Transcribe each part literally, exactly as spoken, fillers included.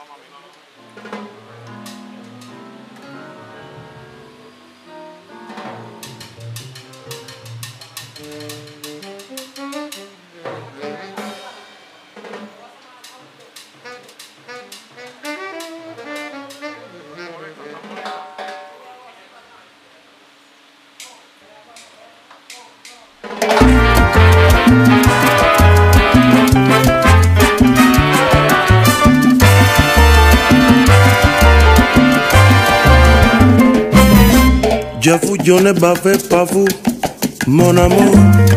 J'avoue, je ne bavais pas vous, mon amour.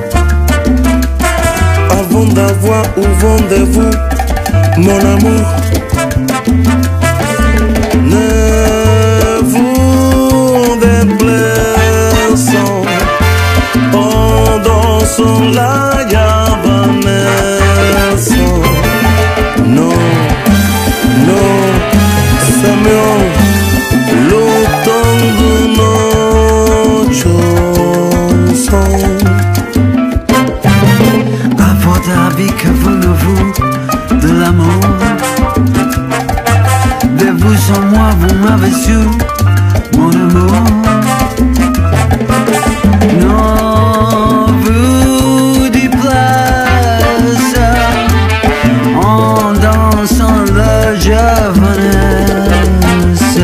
Avant d'avoir ou vendez-vous, mon amour. Ne vous déplaçons en dansant la javanaise. Non, non, c'est mieux. L'automne de nos chansons. À votre avis, que voulez-vous de l'amour? De vous sans moi, vous m'avez su, mon amour. Non, vous déplace en dansant la javanaise.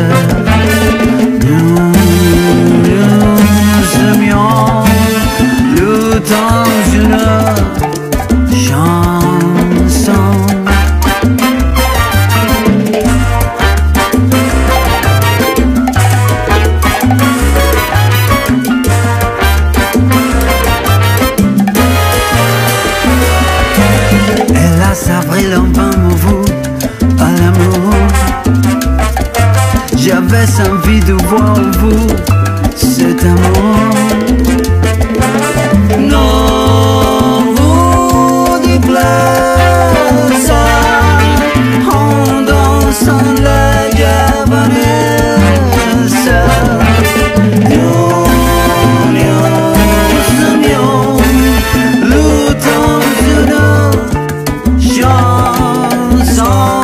J'avais envie de voir en vous cet amour. Non, vous déplace en dansant la javanaise. Nous, nous, nous, le temps de nos chansons.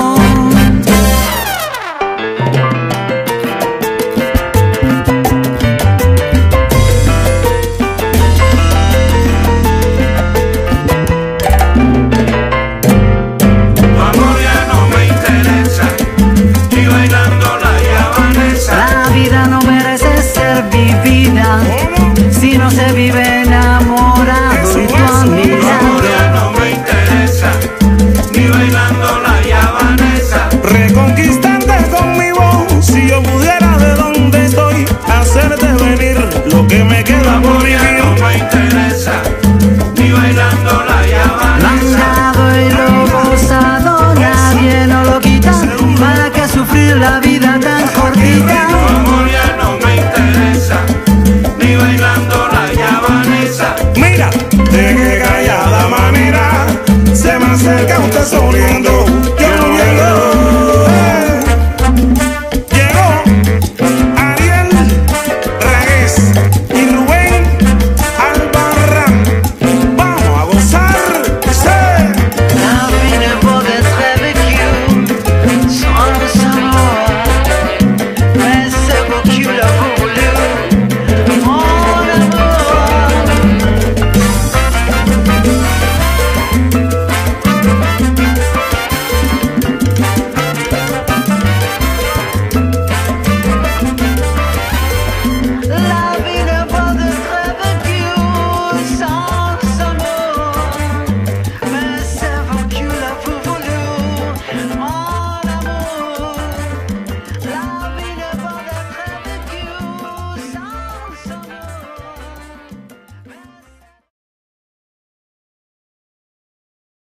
Si no se vive enamorado y tu amiga. No me interesa, ni bailando la yavanesa. Reconquistarte conmigo, si yo pudiera de donde estoy hacerte venir lo que me queda por vivir. No me interesa, ni bailando la yavanesa. Lo y lo gozado nadie no lo quita. ¿Para qué sufrir la vida tan cortita? Tu amor ya no me interesa, ni bailando la yavanesa. Mira, de qué callada manera se me acerca usted sonriendo.